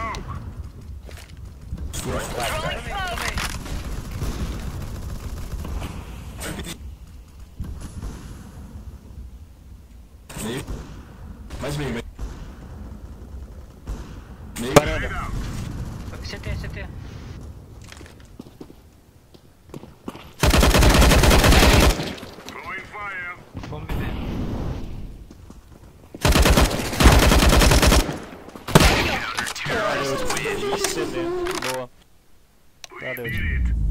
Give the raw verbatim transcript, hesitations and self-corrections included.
Meio. Mais meio, meio. Meio. Varanda. C T, C T. Vamos me ver. Valeu, isso mesmo. Boa. Valeu.